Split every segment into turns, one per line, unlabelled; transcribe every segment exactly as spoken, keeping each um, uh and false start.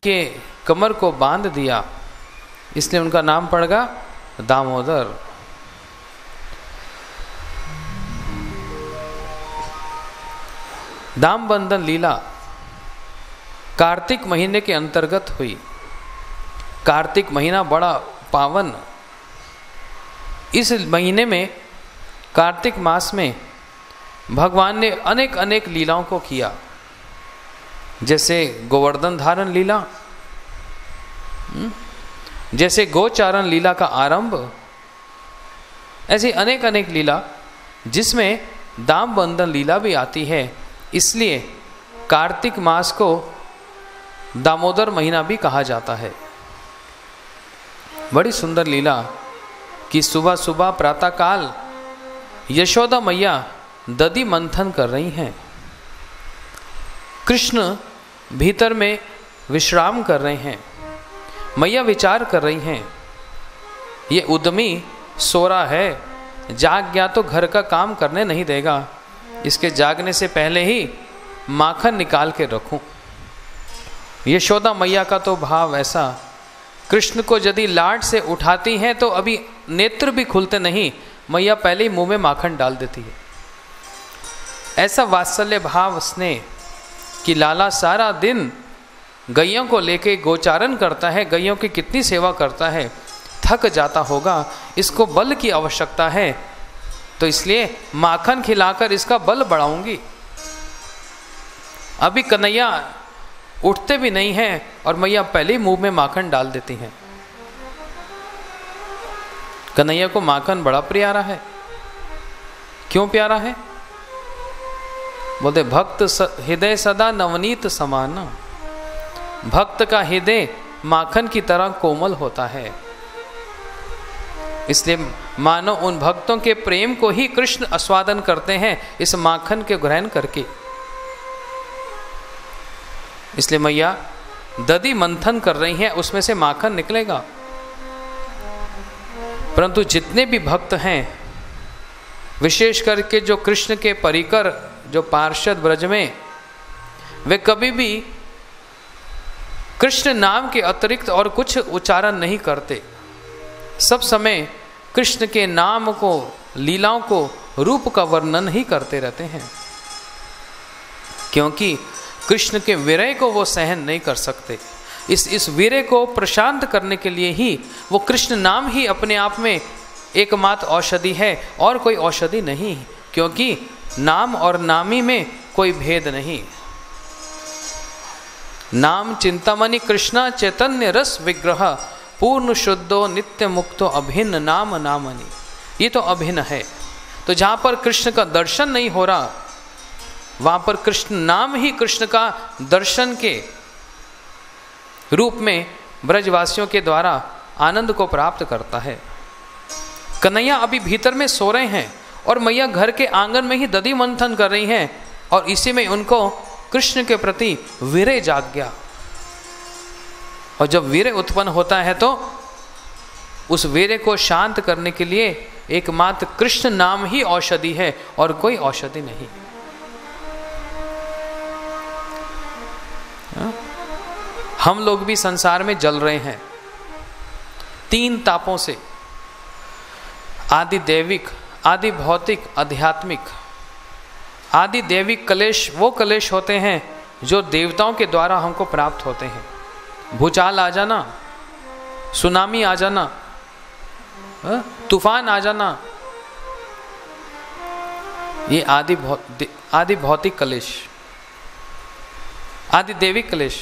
के कमर को बांध दिया, इसलिए उनका नाम पड़ गया दामोदर। दाम बंधन लीला कार्तिक महीने के अंतर्गत हुई। कार्तिक महीना बड़ा पावन, इस महीने में कार्तिक मास में भगवान ने अनेक अनेक लीलाओं को किया, जैसे गोवर्धन धारण लीला, जैसे गोचारण लीला का आरंभ, ऐसी अनेक अनेक लीला जिसमें दाम बंधन लीला भी आती है। इसलिए कार्तिक मास को दामोदर महीना भी कहा जाता है। बड़ी सुंदर लीला कि सुबह सुबह प्रातःकाल यशोदा मैया दधि मंथन कर रही हैं, कृष्ण भीतर में विश्राम कर रहे हैं, मैया विचार कर रही हैं, ये उद्यमी सो रहा है, जाग गया तो घर का काम करने नहीं देगा, इसके जागने से पहले ही माखन निकाल के रखूं। यशोदा मैया का तो भाव ऐसा, कृष्ण को यदि लाड से उठाती हैं तो अभी नेत्र भी खुलते नहीं, मैया पहले ही मुंह में माखन डाल देती है। ऐसा वात्सल्य भाव स्नेह कि लाला सारा दिन गैयों को लेके गोचारण करता है, गैयों की कितनी सेवा करता है, थक जाता होगा, इसको बल की आवश्यकता है, तो इसलिए माखन खिलाकर इसका बल बढ़ाऊंगी। अभी कन्हैया उठते भी नहीं हैं और मैया पहले ही मुंह में माखन डाल देती हैं। कन्हैया को माखन बड़ा प्यारा है। क्यों प्यारा है? बोलते भक्त हृदय सदा नवनीत समान, भक्त का हृदय माखन की तरह कोमल होता है। इसलिए मानो उन भक्तों के प्रेम को ही कृष्ण आस्वादन करते हैं इस माखन के ग्रहण करके। इसलिए मैया दधि मंथन कर रही हैं, उसमें से माखन निकलेगा। परंतु जितने भी भक्त हैं, विशेष करके जो कृष्ण के परिकर, जो पार्षद ब्रज में, वे कभी भी कृष्ण नाम के अतिरिक्त और कुछ उच्चारण नहीं करते। सब समय कृष्ण के नाम को, लीलाओं को, रूप का वर्णन ही करते रहते हैं, क्योंकि कृष्ण के विरह को वो सहन नहीं कर सकते। इस इस विरह को प्रशांत करने के लिए ही वो कृष्ण नाम ही अपने आप में एकमात्र औषधि है, और कोई औषधि नहीं, क्योंकि नाम और नामी में कोई भेद नहीं। नाम चिंतामणि कृष्ण चैतन्य रस विग्रह पूर्ण शुद्धो नित्य मुक्तो अभिन्न नाम नामनि। ये तो अभिन्न है। तो जहाँ पर कृष्ण का दर्शन नहीं हो रहा, वहाँ पर कृष्ण नाम ही कृष्ण का दर्शन के रूप में ब्रजवासियों के द्वारा आनंद को प्राप्त करता है। कन्हैया अभी भीतर में सो रहे हैं और मैया घर के आंगन में ही दधि मंथन कर रही हैं, और इसी में उनको कृष्ण के प्रति विरह जाग गया। और जब वीर्य उत्पन्न होता है तो उस वीर्य को शांत करने के लिए एकमात्र कृष्ण नाम ही औषधि है, और कोई औषधि नहीं। हम लोग भी संसार में जल रहे हैं तीन तापों से, आदि दैविक, आदि भौतिक, आध्यात्मिक। आदि दैविक कलेश वो कलेश होते हैं जो देवताओं के द्वारा हमको प्राप्त होते हैं। भूचाल आ जाना, सुनामी आ जाना, तूफान आ जाना, ये आदि भौतिक आदि भौतिक कलेश। आदि दैविक कलेश,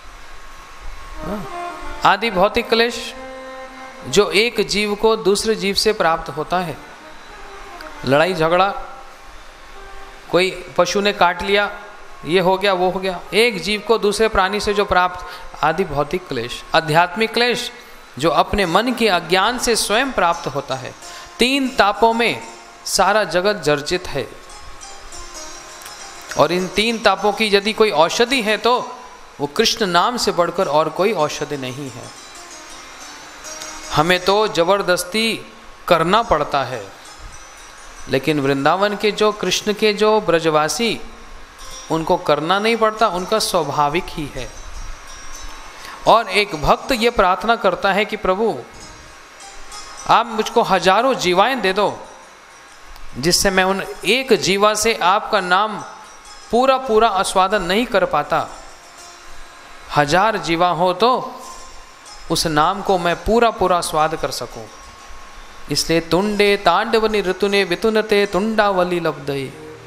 आदि भौतिक कलेश जो एक जीव को दूसरे जीव से प्राप्त होता है। लड़ाई झगड़ा, कोई पशु ने काट लिया, ये हो गया वो हो गया, एक जीव को दूसरे प्राणी से जो प्राप्त, आदि भौतिक क्लेश। आध्यात्मिक क्लेश जो अपने मन के अज्ञान से स्वयं प्राप्त होता है। तीन तापों में सारा जगत जर्जित है, और इन तीन तापों की यदि कोई औषधि है तो वो कृष्ण नाम से बढ़कर और कोई औषधि नहीं है। हमें तो जबरदस्ती करना पड़ता है, लेकिन वृंदावन के जो कृष्ण के जो ब्रजवासी, उनको करना नहीं पड़ता, उनका स्वाभाविक ही है। और एक भक्त ये प्रार्थना करता है कि प्रभु आप मुझको हजारों जीवाएं दे दो, जिससे मैं उन एक जीवा से आपका नाम पूरा पूरा आस्वादन नहीं कर पाता, हजार जीवा हो तो उस नाम को मैं पूरा पूरा स्वाद कर सकूं। इसलिए तुंडे तांडवनि ऋतुने वितुनते तुंडावली लब्धे,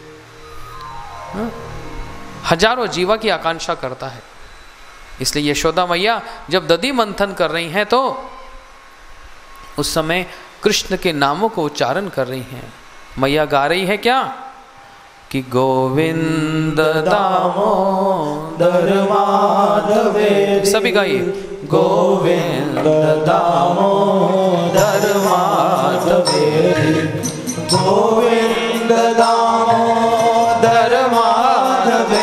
हजारों जीवा की आकांक्षा करता है। इसलिए यशोदा मैया जब दधि मंथन कर रही हैं तो उस समय कृष्ण के नामों को उच्चारण कर रही हैं। मैया गा रही है क्या कि गोविंद दामोदर माधवे, सभी गाइए गोविंद दामोदर माधवे, गोविंद दामोदर माधवे,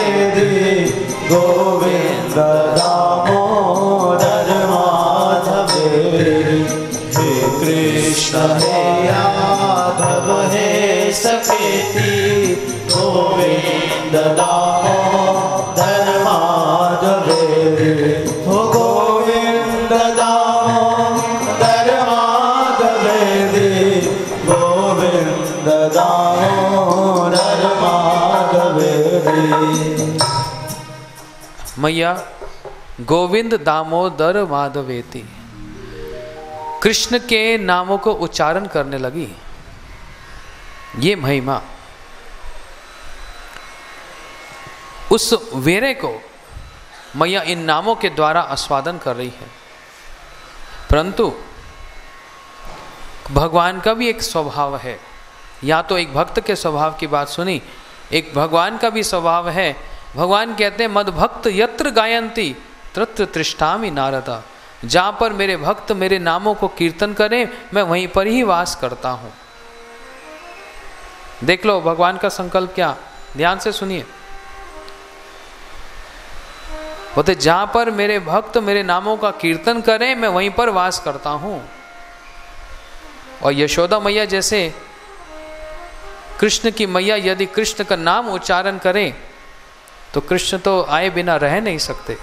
गोविंद दामोदर माधवे, हे कृष्ण हे यादव हे सखेती, गोविंद दामोदर माधवे, हो गोविंद दामोदर माधवे, गोविंद दामोदर माधवे। मैया गोविंद दामोदर माधवेति कृष्ण के नामों को उच्चारण करने लगी। ये महिमा उस वीरे को मैया इन नामों के द्वारा आस्वादन कर रही है। परंतु भगवान का भी एक स्वभाव है, या तो एक भक्त के स्वभाव की बात सुनी, एक भगवान का भी स्वभाव है। भगवान कहते हैं मद भक्त यत्र गायंती तत्र तृष्णामि नारदा, जहाँ पर मेरे भक्त मेरे नामों को कीर्तन करें मैं वहीं पर ही वास करता हूँ। देख लो भगवान का संकल्प क्या, ध्यान से सुनिए। बोलते जहां पर मेरे भक्त मेरे नामों का कीर्तन करें मैं वहीं पर वास करता हूं। और यशोदा मैया जैसे कृष्ण की मैया यदि कृष्ण का नाम उच्चारण करें तो कृष्ण तो आए बिना रह नहीं सकते।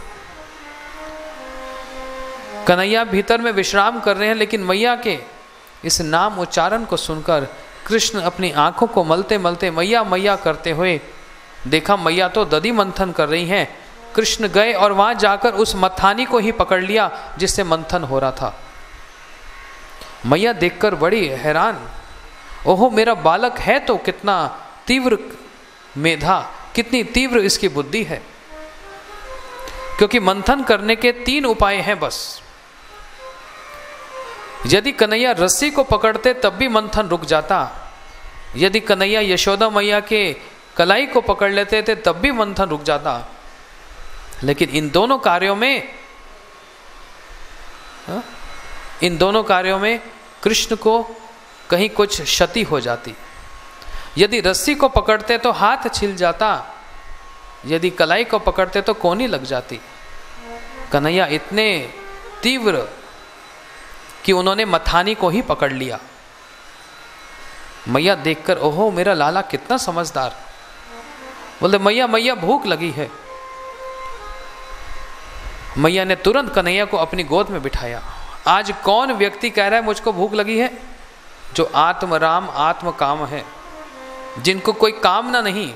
कन्हैया भीतर में विश्राम कर रहे हैं, लेकिन मैया के इस नाम उच्चारण को सुनकर कृष्ण अपनी आंखों को मलते मलते मैया मैया करते हुए देखा मैया तो दधि मंथन कर रही हैं। कृष्ण गए और वहां जाकर उस मथानी को ही पकड़ लिया जिससे मंथन हो रहा था। मैया देखकर बड़ी हैरान, ओहो मेरा बालक है तो कितना तीव्र मेधा, कितनी तीव्र इसकी बुद्धि है। क्योंकि मंथन करने के तीन उपाय हैं बस। यदि कन्हैया रस्सी को पकड़ते तब भी मंथन रुक जाता, यदि कन्हैया यशोदा मैया के कलाई को पकड़ लेते थे तब भी मंथन रुक जाता। लेकिन इन दोनों कार्यों में हा? इन दोनों कार्यों में कृष्ण को कहीं कुछ क्षति हो जाती। यदि रस्सी को पकड़ते तो हाथ छिल जाता, यदि कलाई को पकड़ते तो कोनी लग जाती। कन्हैया इतने तीव्र कि उन्होंने मथानी को ही पकड़ लिया। मैया देखकर ओहो मेरा लाला कितना समझदार। बोले मैया मैया भूख लगी है। मैया ने तुरंत कन्हैया को अपनी गोद में बिठाया। आज कौन व्यक्ति कह रहा है मुझको भूख लगी है? जो आत्म राम आत्म काम है, जिनको कोई कामना नहीं,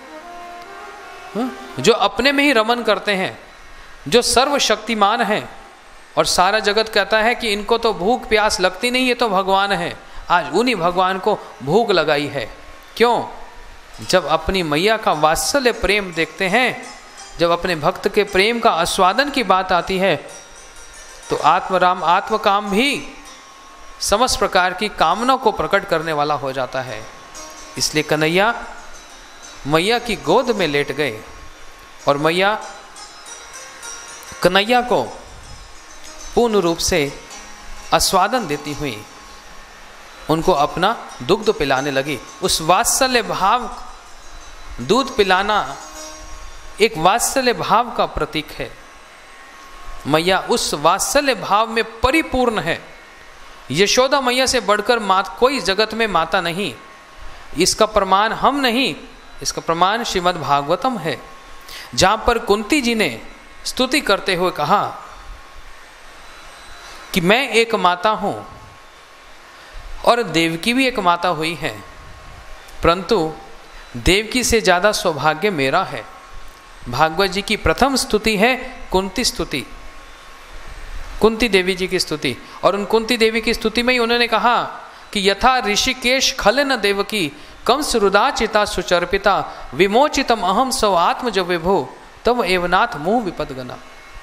जो अपने में ही रमन करते हैं, जो सर्वशक्तिमान हैं और सारा जगत कहता है कि इनको तो भूख प्यास लगती नहीं, ये तो भगवान है। आज उन्हीं भगवान को भूख लगाई है। क्यों? जब अपनी मैया का वात्सल्य प्रेम देखते हैं, जब अपने भक्त के प्रेम का आस्वादन की बात आती है तो आत्म राम आत्म काम भी समस्त प्रकार की कामना को प्रकट करने वाला हो जाता है। इसलिए कन्हैया मैया की गोद में लेट गए और मैया कन्हैया को पूर्ण रूप से आस्वादन देती हुई उनको अपना दुग्ध पिलाने लगी। उस वात्सल्य भाव, दूध पिलाना एक वात्सल्य भाव का प्रतीक है। मैया उस वात्सल्य भाव में परिपूर्ण है। यशोदा मैया से बढ़कर मात कोई जगत में माता नहीं। इसका प्रमाण हम नहीं, इसका प्रमाण श्रीमद् भागवतम है, जहाँ पर कुंती जी ने स्तुति करते हुए कहा कि मैं एक माता हूं और देवकी भी एक माता हुई है, परंतु देवकी से ज्यादा सौभाग्य मेरा है। भागवत जी की प्रथम स्तुति है कुंती स्तुति, कुंती देवी जी की स्तुति। और उन कुंती देवी की स्तुति में ही उन्होंने कहा कि यथा ऋषिकेश खलन देवकी कंस रुदाचिता सुचर्पिता विमोचितम अहम सौ आत्मज विभो तब एवनाथ मुह विपदगना।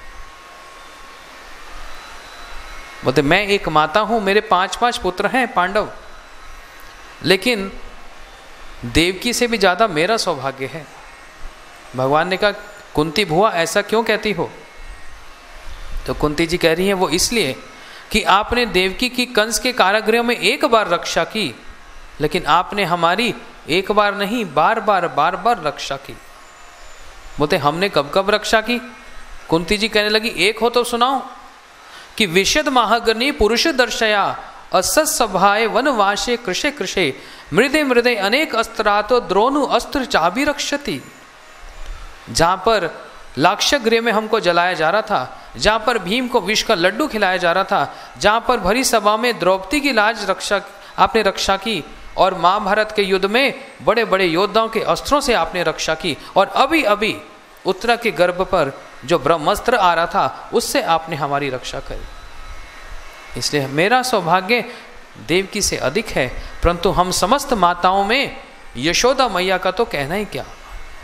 बोलते मैं एक माता हूं, मेरे पांच पांच पुत्र हैं पांडव, लेकिन देवकी से भी ज्यादा मेरा सौभाग्य है। भगवान ने कहा कुंती भुआ ऐसा क्यों कहती हो? तो कुंती जी कह रही हैं वो इसलिए कि आपने देवकी की कंस के कारागृह में एक बार रक्षा की, लेकिन आपने हमारी एक बार नहीं बार बार बार बार रक्षा की। बोलते हमने कब कब रक्षा की? कुंती जी कहने लगी एक हो तो सुनाओ कि विशद महाग्नि पुरुष दर्शया असत सभाए वनवासे कृषे कृषे मृदे मृदे अनेक अस्त्रातो द्रोणु अस्त्र चाबी रक्षति। जहां पर लाक्षागृह में हमको जलाया जा रहा था, जहां पर भीम को विष का लड्डू खिलाया जा रहा था, जहां पर भरी सभा में द्रौपदी की लाज रक्षा आपने रक्षा की, और महाभारत के युद्ध में बड़े बड़े योद्धाओं के अस्त्रों से आपने रक्षा की, और अभी अभी उत्तरा के गर्भ पर जो ब्रह्मास्त्र आ रहा था उससे आपने हमारी रक्षा करी। इसलिए मेरा सौभाग्य देवकी से अधिक है, परंतु हम समस्त माताओं में यशोदा मैया का तो कहना ही क्या।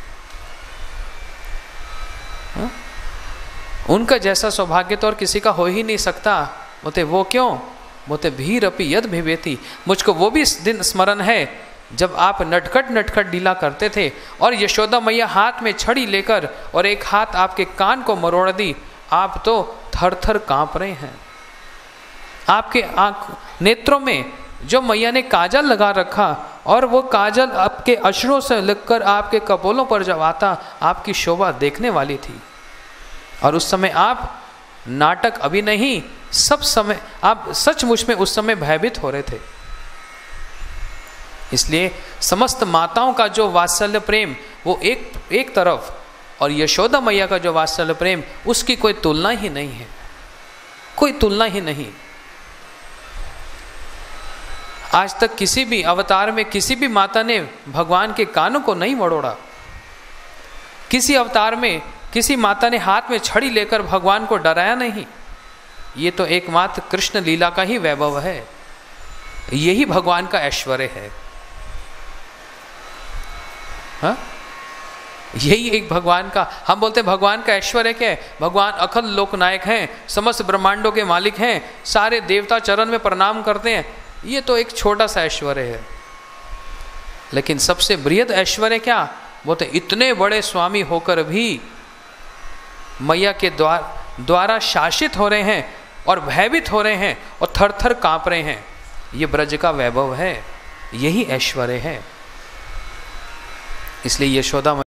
हा? उनका जैसा सौभाग्य तो और किसी का हो ही नहीं सकता। बोलते वो क्यों? बोलते भीर अपि यद भिवेति। मुझको वो भी दिन स्मरण है जब आप नटखट नटखट डीला करते थे और यशोदा मैया हाथ में छड़ी लेकर और एक हाथ आपके कान को मरोड़ दी, आप तो थर थर कांप रहे हैं। आपके आंख नेत्रों में जो मैया ने काजल लगा रखा और वो काजल आपके अश्रों से लगकर आपके कपोलों पर जब आता, आपकी शोभा देखने वाली थी। और उस समय आप नाटक अभी नहीं, सब समय आप सचमुच में उस समय भयभीत हो रहे थे। इसलिए समस्त माताओं का जो वात्सल्य प्रेम वो एक एक तरफ, और यशोदा मैया का जो वात्सल्य प्रेम उसकी कोई तुलना ही नहीं है, कोई तुलना ही नहीं। आज तक किसी भी अवतार में किसी भी माता ने भगवान के कानों को नहीं मरोड़ा। किसी अवतार में किसी माता ने हाथ में छड़ी लेकर भगवान को डराया नहीं। ये तो एकमात्र कृष्ण लीला का ही वैभव है, यही भगवान का ऐश्वर्य है। हाँ? यही एक भगवान का, हम बोलते भगवान का ऐश्वर्य क्या है? भगवान अखिल लोकनायक हैं, समस्त ब्रह्मांडों के मालिक हैं, सारे देवता चरण में प्रणाम करते हैं। ये तो एक छोटा सा ऐश्वर्य है, लेकिन सबसे बृहद ऐश्वर्य क्या? बोलते इतने बड़े स्वामी होकर भी मैया के द्वार द्वारा शासित हो रहे हैं और भयभीत हो रहे हैं और थर थर कांप रहे हैं। ये ब्रज का वैभव है, यही ऐश्वर्य है। इसलिए यशोदा